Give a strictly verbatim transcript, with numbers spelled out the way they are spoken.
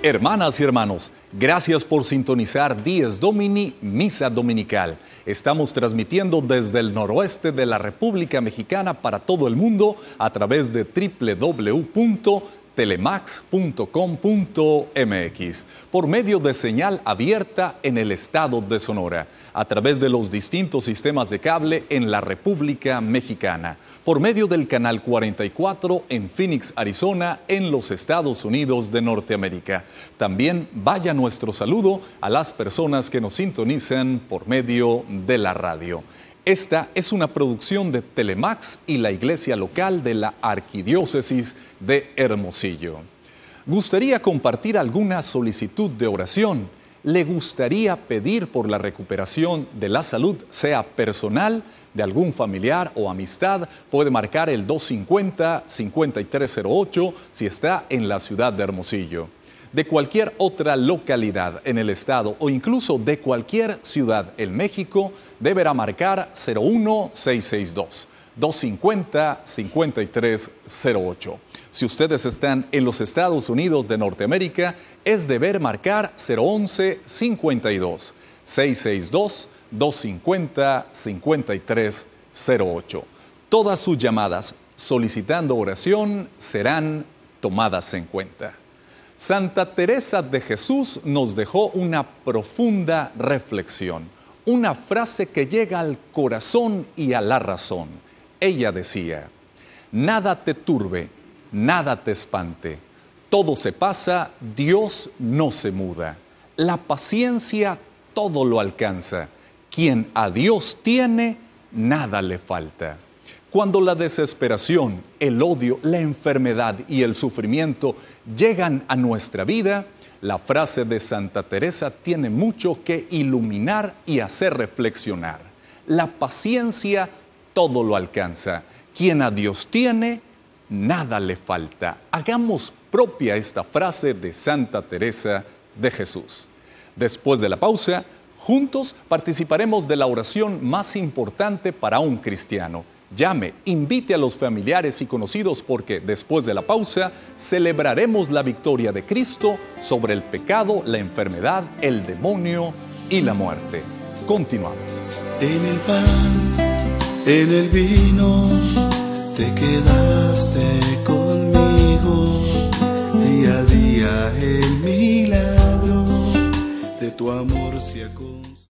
Hermanas y hermanos, gracias por sintonizar Dies Domini, Misa Dominical. Estamos transmitiendo desde el noroeste de la República Mexicana para todo el mundo a través de doble u doble u doble u punto telemax punto com punto m x, por medio de señal abierta en el estado de Sonora, a través de los distintos sistemas de cable en la República Mexicana, por medio del canal cuarenta y cuatro en Phoenix, Arizona, en los Estados Unidos de Norteamérica. También vaya nuestro saludo a las personas que nos sintonizan por medio de la radio. Esta es una producción de Telemax y la iglesia local de la Arquidiócesis de Hermosillo. ¿Gustaría compartir alguna solicitud de oración? ¿Le gustaría pedir por la recuperación de la salud, sea personal, de algún familiar o amistad? Puede marcar el dos cinco cero, cinco tres cero ocho si está en la ciudad de Hermosillo. De cualquier otra localidad en el estado o incluso de cualquier ciudad en México, deberá marcar cero uno seis seis dos, dos cinco cero, cinco tres cero ocho. Si ustedes están en los Estados Unidos de Norteamérica, es deber marcar cero once, cincuenta y dos, seiscientos sesenta y dos, doscientos cincuenta, cincuenta y tres cero ocho. Todas sus llamadas solicitando oración serán tomadas en cuenta. Santa Teresa de Jesús nos dejó una profunda reflexión, una frase que llega al corazón y a la razón. Ella decía: nada te turbe, nada te espante, todo se pasa, Dios no se muda. La paciencia todo lo alcanza, quien a Dios tiene, nada le falta. Cuando la desesperación, el odio, la enfermedad y el sufrimiento llegan a nuestra vida, la frase de Santa Teresa tiene mucho que iluminar y hacer reflexionar. La paciencia todo lo alcanza. Quien a Dios tiene, nada le falta. Hagamos propia esta frase de Santa Teresa de Jesús. Después de la pausa, juntos participaremos de la oración más importante para un cristiano. Llame, invite a los familiares y conocidos porque después de la pausa celebraremos la victoria de Cristo sobre el pecado, la enfermedad, el demonio y la muerte. Continuamos. En el pan, en el vino, te quedaste conmigo. Día a día el milagro de tu amor se ha